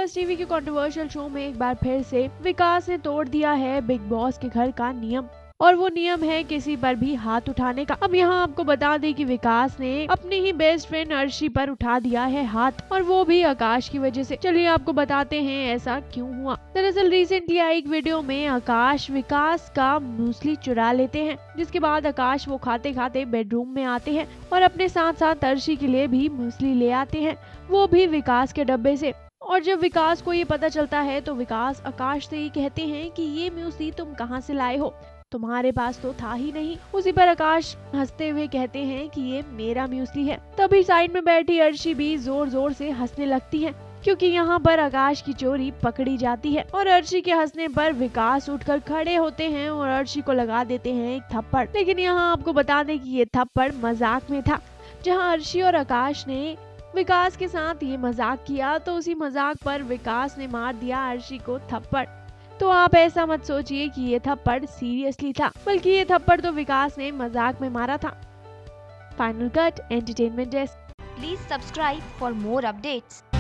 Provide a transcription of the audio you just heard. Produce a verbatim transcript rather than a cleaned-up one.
Plus TV के controversial show में एक बार फिर से विकास ने तोड़ दिया है बिग बॉस के घर का नियम, और वो नियम है किसी पर भी हाथ उठाने का। अब यहाँ आपको बता दें कि विकास ने अपनी ही बेस्ट फ्रेंड अर्शी पर उठा दिया है हाथ, और वो भी आकाश की वजह से। चलिए आपको बताते हैं ऐसा क्यों हुआ। दरअसल रिसेंटली आई एक वीडियो में आकाश विकास का मूसली चुरा लेते हैं, जिसके बाद आकाश वो खाते खाते बेडरूम में आते हैं और अपने साथ साथ अर्शी के लिए भी मूसली ले आते हैं, वो भी विकास के डब्बे से। और जब विकास को ये पता चलता है तो विकास आकाश से ही कहते हैं कि ये मूसली तुम कहाँ से लाए हो, तुम्हारे पास तो था ही नहीं। उसी पर आकाश हंसते हुए कहते हैं कि ये मेरा मूसली है। तभी साइड में बैठी अर्शी भी जोर जोर से हंसने लगती है, क्योंकि यहाँ पर आकाश की चोरी पकड़ी जाती है। और अर्शी के हंसने पर विकास उठकर खड़े होते हैं और अर्शी को लगा देते हैं एक थप्पड़। लेकिन यहाँ आपको बता दें कि ये थप्पड़ मजाक में था। जहाँ अर्शी और आकाश ने विकास के साथ ये मजाक किया तो उसी मजाक पर विकास ने मार दिया अर्शी को थप्पड़। तो आप ऐसा मत सोचिए कि ये थप्पड़ सीरियसली था, बल्कि ये थप्पड़ तो विकास ने मजाक में मारा था। Final cut entertainment desk. Please subscribe for more updates.